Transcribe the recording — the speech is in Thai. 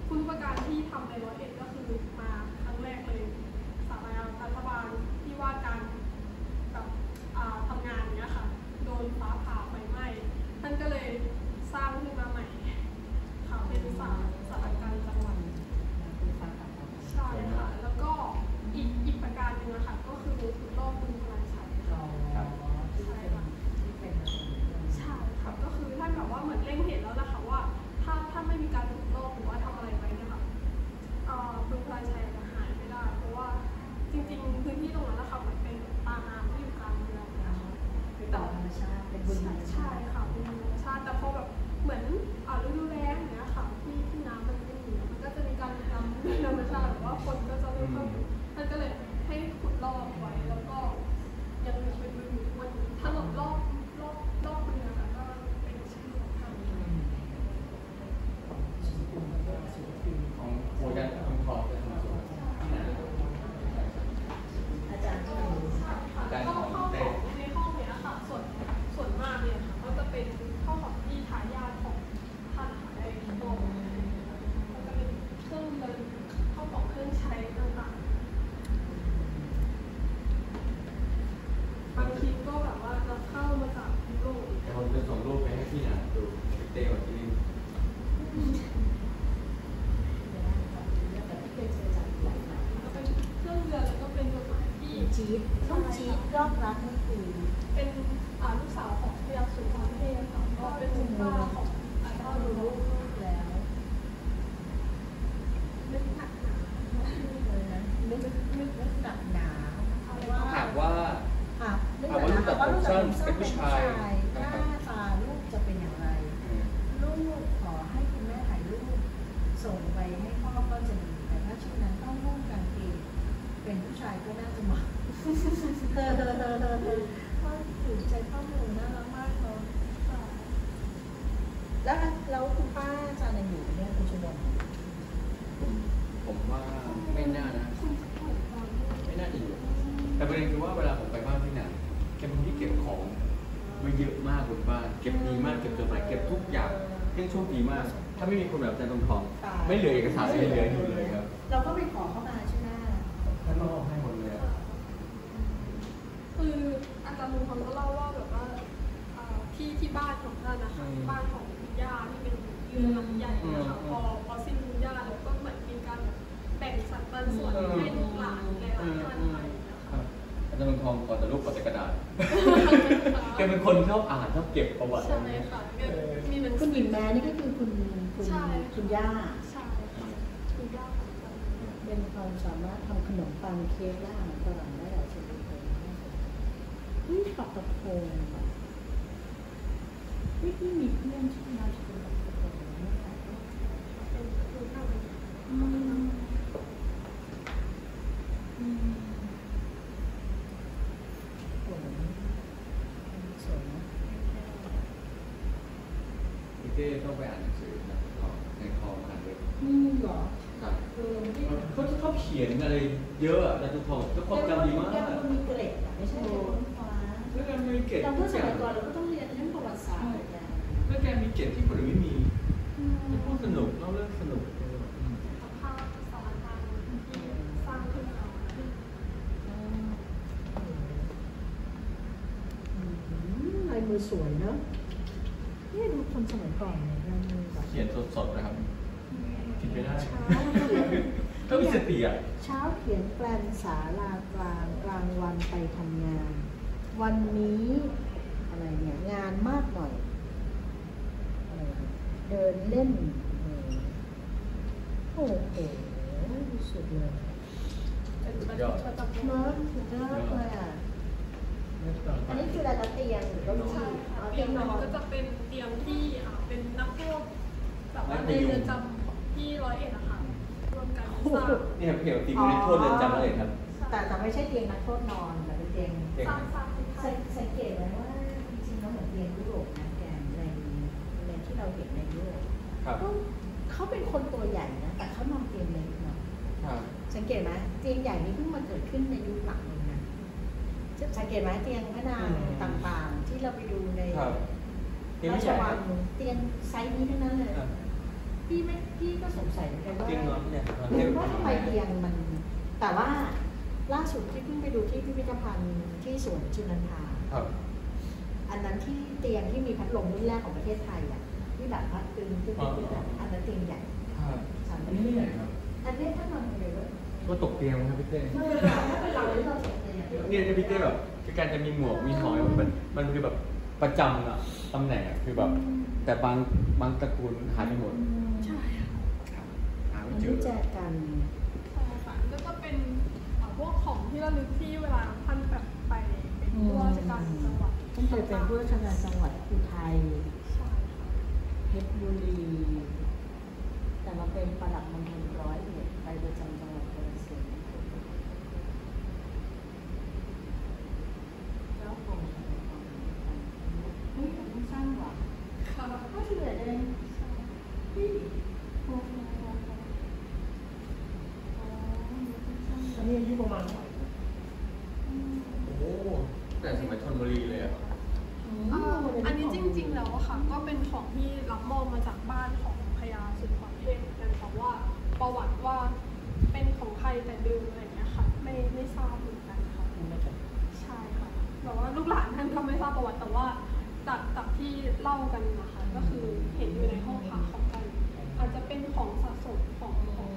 คุณประการที่ทำใน101ก็คือมาครั้งแรกเลยสถาบันรัฐบาลที่ว่าการแบบทำงานเนี้ยค่ะโดนฟ้าผ่าไฟไหม้ท่านก็เลยสร้างขึ้นมาใหม่ค่ะเป็นสถานการณ์จังหวัดใช่ค่ะแล้วก็อีกประการหนึ่งอะค่ะก็คือขุดลอกบึงพลานชัยใช่ค่ะใช่ค่ะก็คือท่านแบบว่าเหมือนเล็งเห็นแล้วนะคะว่าถ้าไม่มีการขุดลอกหรือว่าทำอะไรไว้เนี่ยค่ะบึงพลานชัยจะหายไม่ได้เพราะว่าจริงๆพื้นที่ตรงนั้นนะคะมันเป็นตาน้ำที่อยู่กลางเมืองนะคะเป็นต่อธรรมชาติเป็นบึงธรรมชาติใช่ค่ะเป็นธรรมชาติแต่พอแบบเหมือนฤดูแล้งอย่างเงี้ยค่ะที่น้ำมันไม่มีมันก็จะมีการทำในธรรมชาติหรือว่าคนก็จะเริ่มเข้าอยู่ท่านก็เลยให้ขุดลอกไว้แล้วก็ยังมีเป็นบึงอยู่วันถนนรอบบึงนะคะก็เป็นชื่อของท่านของโคยันของขอบเป็นของส่วนอาจารย์ก็รู้เข้าของในห้องเนี้ยค่ะส่วนมากเนี่ยค่ะก็จะเป็นเข้าของที่ทายาทของท่านค่ะได้โตแล้วก็เป็นเครื่องเดินเข้าของเครื่องใช้ต่างๆบางทีก็แบบว่าจะเข้ามาจากยุโรปแต่ผมจะส่งรูปไปให้พี่นะดูเต้กับที่นี่ก็เป็นเครื่องเรือแล้วก็เป็นจดหมายที่จี๊ดต้องจี๊ดยอดรักนี่คือเป็นลูกสาวของพระยาสุวรรณเทพค่ะก็เป็นคุณป้าของก็ดูรูปแล้วนึกหนักหนาเลยนะนึกหนักหนาหากว่าลูกตัดผมสั้นเป็นผู้ชายหน้าตาลูกจะเป็นอย่างไรลูกขอให้คุณแม่ถ่ายรูปส่งไปให้พ่อก็จะดีแต่ถ้าช่วงนั้นต้องร่วมกันเป็นผู้ชายก็น่าจะเหมาะก็ถูกใจข้อมูลน่ารักมากเลยแล้วคุณป้าอาจารย์ยังอยู่เนี่ยคุณชมรผมว่าไม่น่านะไม่น่าจะอยู่แต่ประเด็นคือว่าเวลาผมไปบ้านพี่หนังแกเป็นคนที่เก็บของไม่เยอะมากบนบ้านเก็บดีมากเก็บจดหมายเก็บทุกอย่างเรื่องโชคดีมากถ้าไม่มีคนแบบอาจารย์ทองไม่เหลือเอกสารอะไรเหลืออยู่เลยครับเราก็ไปขอเข้ามาใช่ไหมท่านมอบให้หมดเลยคืออาจารย์ลุงพลก็เล่าว่าแบบว่าที่บ้านของท่านนะคะบ้านของคุณย่าที่เป็นเรือนหลังใหญ่นะคะพอสิ้นคุณย่าแล้วก็เหมือนมีการแบ่งสรรปันส่วนให้ลูกหลานหลายท่านไปนะคะอาจารย์ทองก่อนแต่รูปก่อนแต่กระดาษแกเป็นคนชอบอ่านชอบเก็บประวัติใช่ค่ะมีเหมือนคุณหญิงแม้นี่ก็คือคุณย่าใช่ค่ะคุณย่าเป็นความสามารถทำขนมปังเค้กและอาหารฝรั่งได้หลายชนิดเลยนี่ปักตะโพงที่มีเพื่อนชื่อนาชปักตะโพงนี่ค่ะเป็นคือข้าวเป็นสวยนะพี่เต้ต้องไปอ่านหนังสือนะในคออ่านเลยหรอเขาเขียนอะไรเยอะอะแต่ทุกคนทุกคนจำดีมากมีเกร็ดไม่ใช่เกร็ดฟ้าแล้วแกมีเกร็ดเราเมื่อสมัยก่อนเราก็ต้องเรียนเรื่องประวัติศาสตร์แล้วแกมีเกร็ดที่คนอื่นไม่มีพูดสนุกเล่าเรื่องสนุกภาพสารพันที่สร้างขึ้นมาลายมือสวยเนอะนี่ดูคนสมัยก่อนเนี่ยลายมือแบบเขียนสดๆนะครับผิดไม่ได้ต้องมีสติอ่ะเช้าเขียนแปลนศาลากลางวันไปทำงานวันนี้อะไรเนี่ยงานมากหน่อยเดินเล่นโอ้โหสุดเลยยอดเนาะสุดยอดเลยอ่ะอันนี้คืออะไรเตียงหรือเก้าอี้เตียงนอนก็จะเป็นเตียงที่เป็นนักโทษแบบว่าในเรือนจำที่101นะคะรวมกันสร้างเนี่ยเกี่ยวกับตีมือโทษเรือนจำเลยครับแต่ไม่ใช่เตียงนักโทษนอนแต่เป็นเตียงสังเกตไหมว่าจริงๆแล้วเหมือนเตียงยุโรปนะแกในที่เราเห็นในยุโรปเขาเป็นคนตัวใหญ่นะแต่เขานอนเตียงเล็กเนาะสังเกตไหมเตียงใหญ่นี้เพิ่งมาเกิดขึ้นในยุคหลังเองนะสังเกตไหมเตียงพระนางต่างๆที่เราไปดูในราชวังเตียงไซส์นี้ทั้งนั้นเลยพี่ก็สงสัยเหมือนกันว่าจริงเหรอเนี่ยว่าทำไมเตียงมันแต่ว่าล่าสุดที่เพิ่งไปดูที่พิพิธภัณฑ์ที่สวนจุนันทาครับอันนั้นที่เตียงที่มีพัดลมรุ่นแรกของประเทศไทยอ่ะที่แบบพัดตึงตึงตึงอันนั้นเตียงใหญ่ครับอันนี้ไม่ใหญ่ครับอันนี้ถ้านอนคนเดียวด้วยก็ตกเตียงครับพี่เต้ไม่เป็นไรถ้าเป็นเราที่เราสนใจเนี่ยพี่เต้แบบคือการจะมีหมวกมีหอยมันคือแบบประจำอะตำแหน่งอะคือแบบแต่บางตระกูลหายไปหมดใช่ค่ะหาไม่มันเจอรู้จักกันใช่ค่ะก็จะเป็นพวกของที่ระลึกที่เวลาท่านแบบไปเป็นผู้ว่าราชการจังหวัดต้องเคยเป็นผู้ราชการจังหวัดอุทัยใช่ค่ะเพชรบุรี แต่มาเป็นปลัดมณฑล101ไปประจำจังหวัดกาฬสินธุ์แล้วผมเฮ้ยมันสั้นกว่าค่ะก็เฉลี่ยเลยพี่โอ้โหอันนี้อายุประมาณเท่าไหร่โอ้แต่สมัยธนบุรีเลยอะอันนี้จริงๆแล้วอะค่ะ ก็เป็นของที่รับมอบมาจากบ้านของพญาสุนทรเทพเหมือนกันแต่ว่าประวัติว่าเป็นของใครแต่เดิมอะไรอย่างเงี้ยค่ะ ไม่ทราบเหมือนกันค่ะ ใช่ค่ะแบบว่าลูกหลานท่านก็ไม่ทราบประวัติแต่ว่าจากที่เล่ากันนะคะก็คือเห็นอยู่ในห้องพักของกันอาจจะเป็นของสะสมของ